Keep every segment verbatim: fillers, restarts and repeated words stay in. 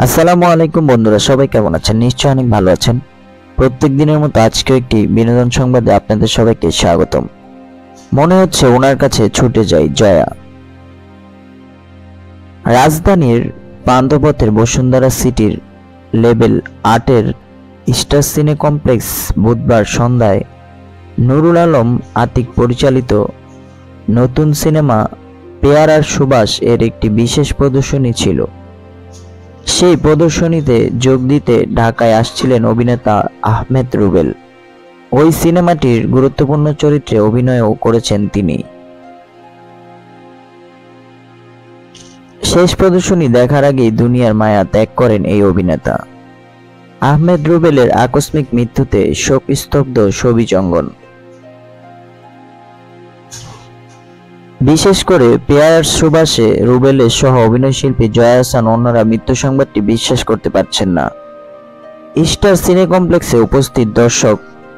আসসালামু আলাইকুম বন্ধুরা, সবাই কেমন আছেন? নিশ্চয়ই অনেক ভালো আছেন। প্রত্যেক দিনের মতো আজকেও একটি বিনোদন সংবাদে আপনাদের সবাইকে স্বাগতম। মনে হচ্ছে ওনার কাছে ছুটে যাই জয়া। রাজধানীর পান্থপথের বসুন্ধরা সিটির লেভেল আটের স্টার সিনে কমপ্লেক্স বুধবার সন্ধ্যায় নুরুল আলম আতিক পরিচালিত নতুন সিনেমা পেয়ারার সুবাস এর একটি বিশেষ প্রদর্শনী ছিল। সেই প্রদর্শনীতে যোগ দিতে ঢাকায় আসছিলেন অভিনেতা আহমেদ রুবেল। ওই সিনেমাটির গুরুত্বপূর্ণ চরিত্রে অভিনয়ও করেছেন তিনি। শেষ প্রদর্শনী দেখার আগেই দুনিয়ার মায়া ত্যাগ করেন এই অভিনেতা। আহমেদ রুবেলের আকস্মিক মৃত্যুতে শোক স্তব্ধ ছবি জঙ্গল। বিশেষ করে পেয়ারার সুবাসে রুবেলের সহ অভিনয়শিল্পী জয়া আহসান অন্যরা মৃত্যু সংবাদটি বিশ্বাস করতে পারছেন না। স্টার সিনে কমপ্লেক্সে উপস্থিত দর্শক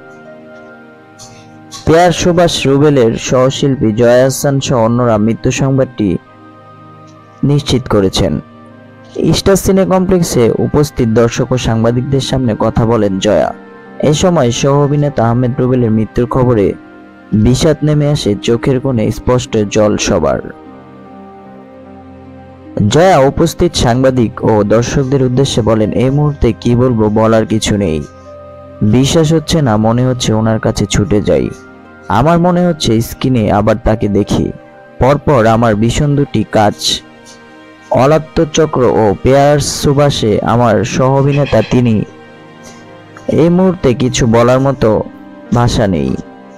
পেয়ার সুবাস রুবেলের সহশিল্পী জয়া আহসান সহ অন্যরা মৃত্যু সংবাদটি নিশ্চিত করেছেন। স্টার সিনে কমপ্লেক্সে উপস্থিত দর্শক ও সাংবাদিকদের সামনে কথা বলেন জয়া। এ সময় সহ অভিনেতা আহমেদ রুবেলের মৃত্যুর খবরে বিষাদ নেমে আসে চোখের কোণে, স্পষ্ট জল সবার। জয়া উপস্থিত সাংবাদিক ও দর্শকদের উদ্দেশ্যে বলেন, এই মুহূর্তে কি বলবো বলার কিছু নেই। বিশ্বাস হচ্ছে না, মনে হচ্ছে ওনার কাছে ছুটে যাই। আমার মনে হচ্ছে স্ক্রিনে আবার তাকে দেখি। পরপর আমার ভীষণ দুটি কাজ, অলাত্য চক্র ও পেয়ার সুবাসে আমার সহ অভিনেতা তিনি। এই মুহূর্তে কিছু বলার মতো ভাষা নেই।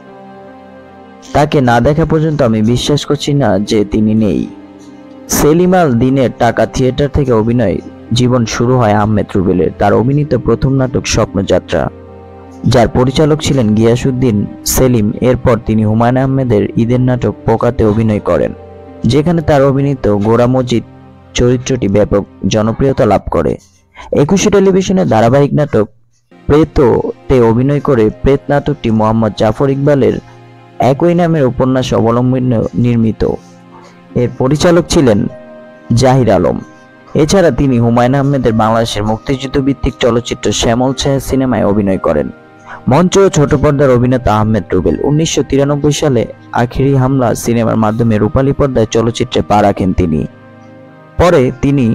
তাকে না দেখা পর্যন্ত আমি বিশ্বাস করছি না যে তিনি নেই। সেলিম আল দিনের টাকা থিয়েটার থেকে অভিনয় জীবন শুরু হয় আহমেদ রুবেলের। তার অভিনীত প্রথম নাটক স্বপ্নযাত্রা, যার পরিচালক ছিলেন গিয়াসউদ্দিন সেলিম। এরপর তিনি হুমায়ুন আহমেদের ঈদের নাটক পোকাতে অভিনয় করেন, যেখানে তার অভিনীত গোরা মজিদ চরিত্রটি ব্যাপক জনপ্রিয়তা লাভ করে। একুশে টেলিভিশনের ধারাবাহিক নাটক প্রেততে অভিনয় করে প্রেত নাটকটি মোহাম্মদ জাফর ইকবালের একই নামের উপন্যাস অবলম্বনে নির্মিত। এর পরিচালক ছিলেন জাহির আলম। এছাড়া তিনি হুমায়ুন আহমেদের বাংলাদেশের মুক্তিযুদ্ধ ভিত্তিক চলচ্চিত্র শ্যামল ছায়া সিনেমায় অভিনয় করেন। মঞ্চ ও ছোট পর্দার অভিনেতা আহমেদ রুবেল উনিশশো তিরানব্বই সালে আখিরি হামলা সিনেমার মাধ্যমে রূপালী পর্দায় চলচ্চিত্রে পা রাখেন তিনি। পরে তিনি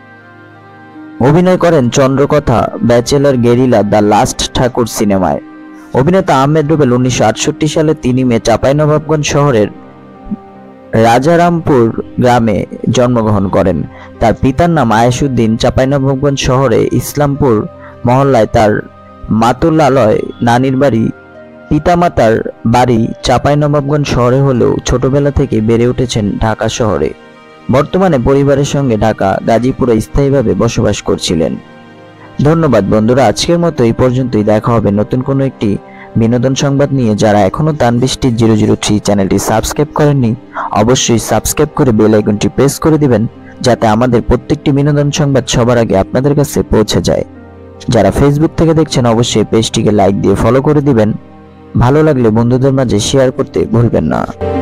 অভিনয় করেন Chandrokotha, Bachelor, Guerrilla, The Last Thakur সিনেমায়। অভিনেতা আহমেদ রুবেল উনিশশো আটষট্টি সালে তিন মে চাঁপাইনবাবগঞ্জ শহরের রাজারামপুর গ্রামে জন্মগ্রহণ করেন। তার পিতার নাম আয়েশউদ্দিন। চাঁপাইনবাবগঞ্জ শহরে ইসলামপুর মহল্লায় তার মাতুলালয় নানির বাড়ি। পিতামাতার বাড়ি চাঁপাইনবাবগঞ্জ শহরে হলেও ছোটবেলা থেকে বেড়ে উঠেছেন ঢাকা শহরে। বর্তমানে পরিবারের সঙ্গে ঢাকা গাজীপুরে স্থায়ীভাবে বসবাস করছিলেন। ধন্যবাদ বন্ধুরা, আজকের মতো এই পর্যন্তই। দেখা হবে নতুন কোনো একটি বিনোদন সংবাদ নিয়ে। যারা এখনো তানবৃষ্টি জিরো জিরো থ্রি চ্যানেলটি সাবস্ক্রাইব করেননি, অবশ্যই সাবস্ক্রাইব করে বেল আইকনটি প্রেস করে দিবেন, যাতে আমাদের প্রত্যেকটি বিনোদন সংবাদ সবার আগে আপনাদের কাছে পৌঁছে যায়। যারা ফেসবুক থেকে দেখছেন অবশ্যই পেজটিকে লাইক দিয়ে ফলো করে দিবেন। ভালো লাগলে বন্ধুদের মাঝে শেয়ার করতে ভুলবেন না।